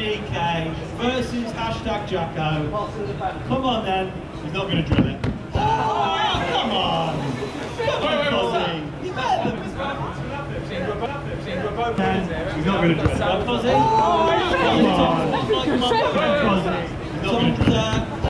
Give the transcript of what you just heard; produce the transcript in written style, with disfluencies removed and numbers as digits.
GK versus Hashtag Jacko. Come on then. He's not going to drill it. Oh, come on. Come on, Fozzie. He's better than this one. He's not going to drill it. Fozzie. Come on. Fozzie. He's not going to drill it.